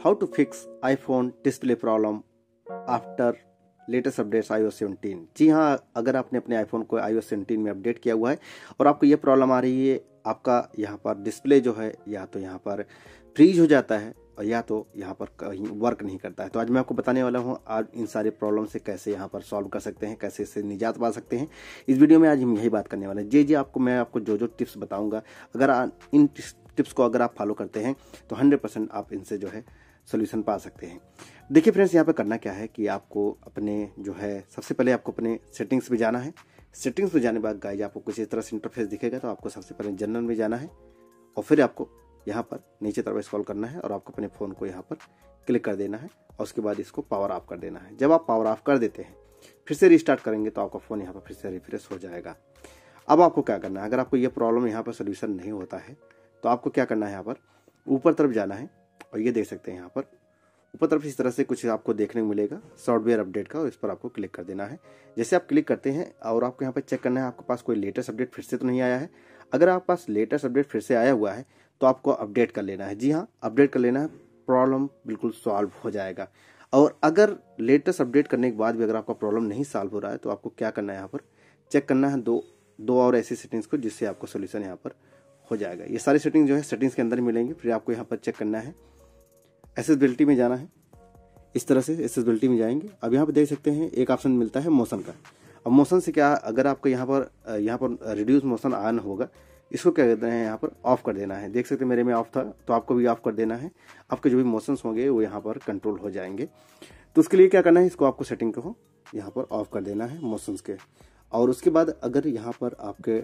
How to fix iPhone display problem after latest updates iOS 17। जी हाँ, अगर आपने अपने आईफोन को iOS 17 में अपडेट किया हुआ है और आपको ये प्रॉब्लम आ रही है, आपका यहाँ पर डिस्प्ले जो है या तो यहाँ पर फ्रीज हो जाता है और या तो यहाँ पर कहीं वर्क नहीं करता है, तो आज मैं आपको बताने वाला हूँ आज इन सारे प्रॉब्लम से कैसे यहाँ पर सॉल्व कर सकते हैं, कैसे इससे निजात पा सकते हैं। इस वीडियो में आज हम यही बात करने वाले हैं। जी मैं आपको जो टिप्स बताऊँगा, अगर इन टिप्स को अगर आप फॉलो करते हैं तो 100% आप इनसे जो है सोल्यूशन पा सकते हैं। देखिए फ्रेंड्स, यहाँ पे करना क्या है कि आपको अपने जो है सबसे पहले आपको अपने सेटिंग्स में जाना है। सेटिंग्स में जाने के बाद गाइज आपको कुछ इस तरह से इंटरफेस दिखेगा, तो आपको सबसे पहले जनरल में जाना है और फिर आपको यहाँ पर नीचे तरफ स्क्रॉल करना है और आपको अपने फ़ोन को यहाँ पर क्लिक कर देना है और उसके बाद इसको पावर ऑफ कर देना है। जब आप पावर ऑफ कर देते हैं फिर से रिस्टार्ट करेंगे तो आपका फ़ोन यहाँ पर फिर से रिफ्रेश हो जाएगा। अब आपको क्या करना है, अगर आपको ये प्रॉब्लम यहाँ पर सोल्यूशन नहीं होता है तो आपको क्या करना है, यहाँ पर ऊपर तरफ जाना है और ये देख सकते हैं यहाँ पर ऊपर तरफ इस तरह से कुछ आपको देखने को मिलेगा सॉफ्टवेयर अपडेट का, और इस पर आपको क्लिक कर देना है। जैसे आप क्लिक करते हैं और आपको यहाँ पर चेक करना है आपके पास कोई लेटेस्ट अपडेट फिर से तो नहीं आया है। अगर आपके पास लेटेस्ट अपडेट फिर से आया हुआ है तो आपको अपडेट कर लेना है। जी हाँ, अपडेट कर लेना है, प्रॉब्लम बिल्कुल सॉल्व हो जाएगा। और अगर लेटेस्ट अपडेट करने के बाद भी अगर आपका प्रॉब्लम नहीं सॉल्व हो रहा है तो आपको क्या करना है, यहाँ पर चेक करना है दो और ऐसी सेटिंग्स को जिससे आपको सोल्यूशन यहाँ पर हो जाएगा। ये सारी सेटिंग जो है सेटिंग्स के अंदर मिलेंगी। फिर आपको यहाँ पर चेक करना है, एक्सेसिबिलिटी में जाना है। इस तरह से एक्सेसिबिलिटी में जाएंगे। अब यहाँ पर देख सकते हैं एक ऑप्शन मिलता है मोशन का। अब मोशन से क्या, अगर आपको यहाँ पर रिड्यूस मोशन ऑन होगा, इसको क्या कहते हैं यहाँ पर ऑफ कर देना है। देख सकते हैं मेरे में ऑफ था तो आपको भी ऑफ कर देना है। आपके जो भी मोशंस होंगे वो यहाँ पर कंट्रोल हो जाएंगे। तो उसके लिए क्या करना है, इसको आपको सेटिंग को यहाँ पर ऑफ कर देना है मोशंस के। और उसके बाद अगर यहाँ पर आपके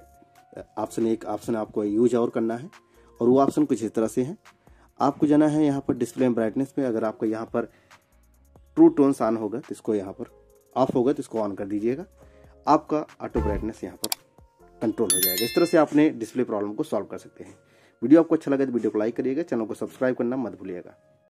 एक ऑप्शन आपको यूज और करना है और वो ऑप्शन कुछ इस तरह से है। आपको जाना है यहाँ पर डिस्प्ले ब्राइटनेस में। अगर आपको यहाँ पर ट्रू टोन्स ऑन होगा तो इसको यहाँ पर ऑफ होगा तो इसको ऑन कर दीजिएगा। आपका ऑटो ब्राइटनेस यहाँ पर कंट्रोल हो जाएगा। इस तरह से आपने डिस्प्ले प्रॉब्लम को सॉल्व कर सकते हैं। वीडियो आपको अच्छा लगा तो वीडियो को लाइक करिएगा, चैनल को सब्सक्राइब करना मत भूलिएगा।